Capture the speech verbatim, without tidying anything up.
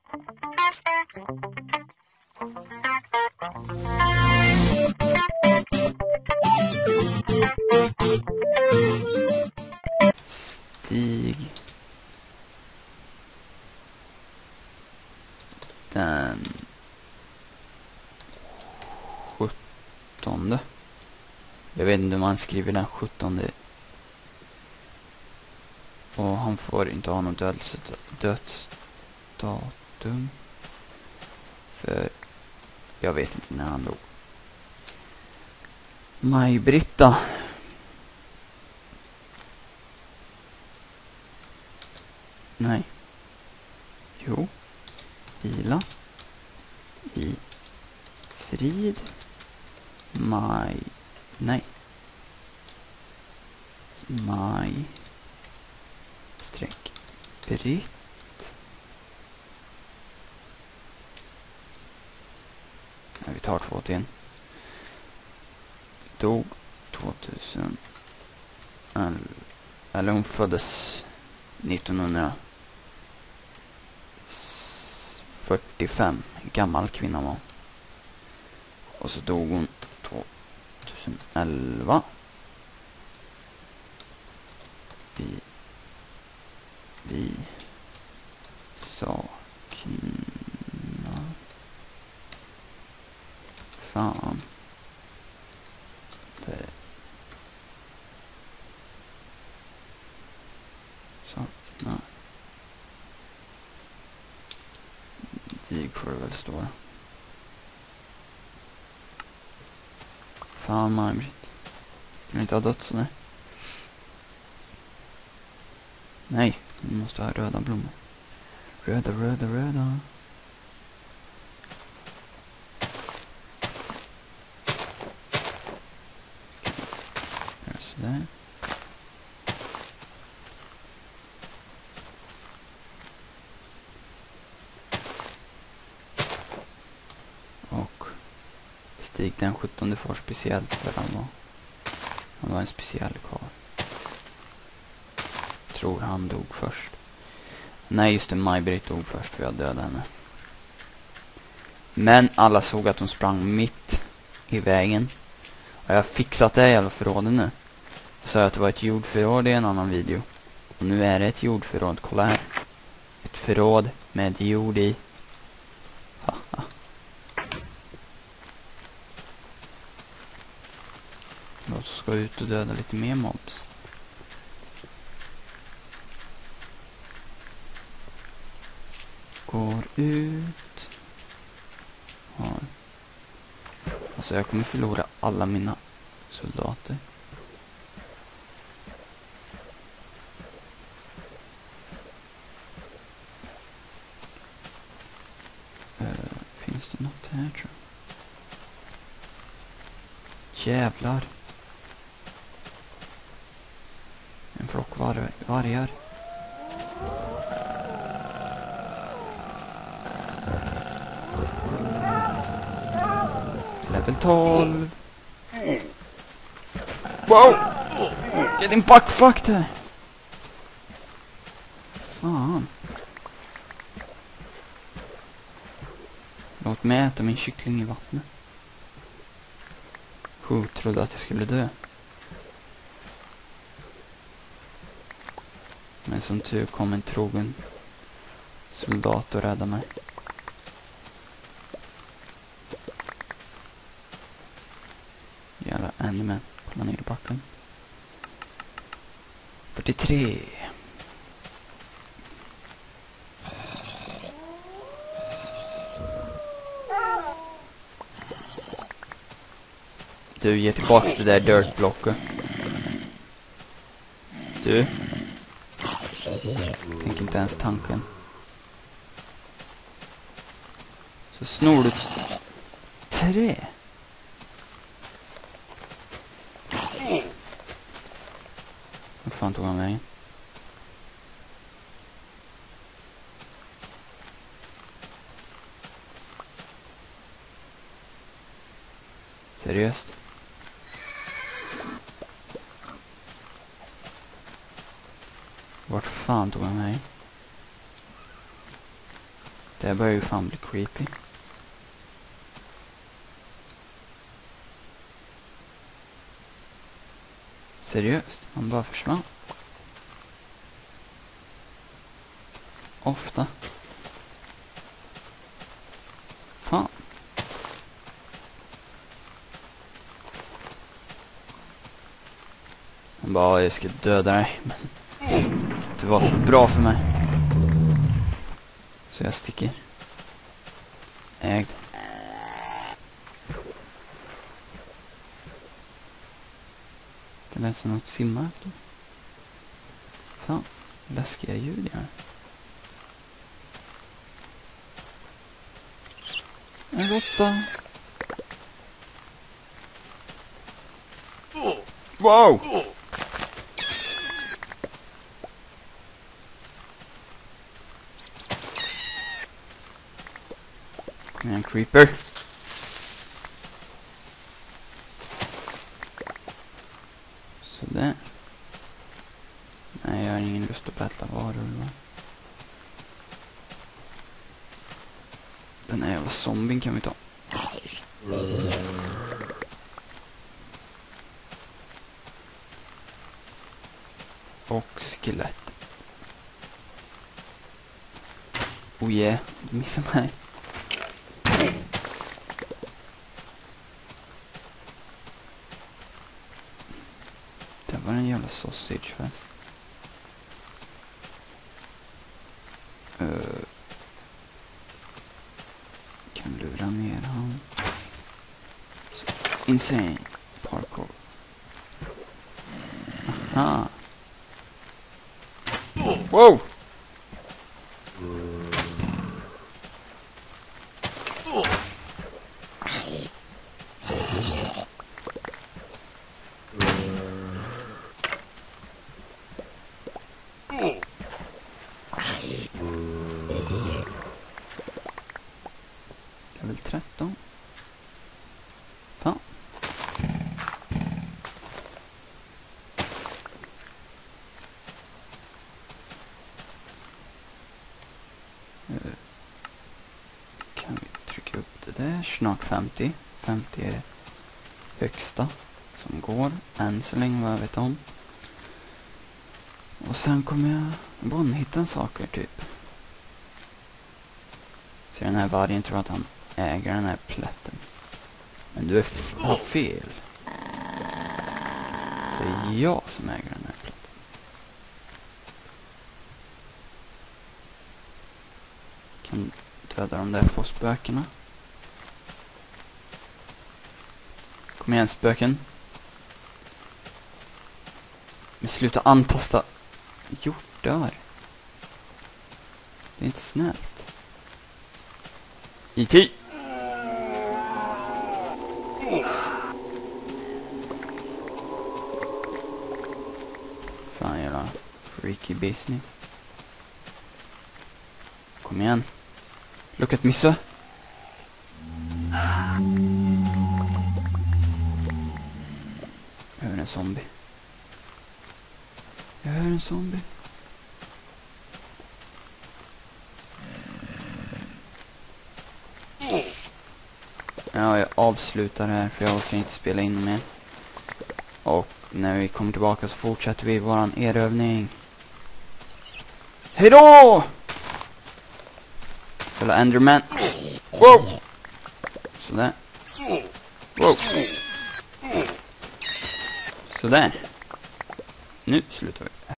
Stig den sjuttonde. Jag vet inte om man skriver den sjuttonde. Och han får inte ha något döds dödsdatum. För jag vet inte när han dog. Maj-Britta. Nej. Jo. Vila. I frid. Maj. Nej. Maj. Streck. Britt. Nej, vi tar två till. Dog tvåtusen. Eller hon föddes nittonhundrafyrtiofem. Gammal kvinna var. Och så dog hon tjugoelva. Vi Vi saknar fan det saknar dig får det väl stå. Fan Maj-Britt. Kan inte ha dött så nej. Nej, vi måste ha röda blommor. Röda, röda, röda. Gör sådär. Och Stig den sjuttonde får speciellt för han var. Han var en speciell karl. Tror han dog först. Nej, just det, Maj-Britt dog först för jag dödade henne. Men alla såg att hon sprang mitt i vägen. Och jag har fixat det jävla förrådet nu. Jag sa att det var ett jordförråd i en annan video. Och nu är det ett jordförråd, kolla här. Ett förråd med jord i. Haha. Låt oss gå ut och döda lite mer mobs. Går ut. Har. Alltså jag kommer förlora alla mina soldater. Uh, finns det något här tror jag? Jävlar. En flock var vargar. Level tolv. Wow! Get din backfuck där. Fan. Låt mig äta min kyckling i vattnet. Huh, trodde att jag skulle dö. Men som tur kom en trogen soldat och rädda mig. Jävla Enderman. Kolla ner i backen. fyrtiotre. Du, ger tillbaks det där dirtblocket. Du. Tänk inte ens tanken. Så snor du tre. Vad fan tog han vägen? Seriöst? Vart fan tog han vägen? Det börjar ju fan bli creepy. Seriöst, han bara försvann. Ofta. Fan. Han bara, jag ska döda dig. Men det var för bra för mig. Så jag sticker. Ägd. Det lät som något simmar. Fan, läskiga ljud här. En råtta. Wow! Kom igen, creeper. Sådär. Nej, jag har ingen lust att battla varulvar. Den här jävla zombien kan vi ta. Och skelett. Oh yeah, du missar mig. Det var en jävla sausage fast. Uh, kan lura ner han. Så, insane parkour. Aha. Wow! Level tretton. Fan. Uh, kan vi trycka upp det där? Snart femtio. femtio är högsta som går. Än så länge vad jag vet om. Och sen kommer jag bara hitta saker typ. Så den här vargen tror att han äger den här plätten. Men du är f- har fel. Det är jag som äger den här plätten. Kan döda de där få spökena. Kom igen spöken. Men sluta antasta hjortar. Det är inte snällt. I T. Fan jävla freaky business. Kom igen. Look at me sir. Jag hör en zombie. Jag hör en zombie. Ja, jag avslutar här för jag orkar inte spela in mer. Och när vi kommer tillbaka så fortsätter vi våran erövning. Hejdå! Eller Enderman. Wow! Sådär. Wow! Sådär. Nu slutar vi.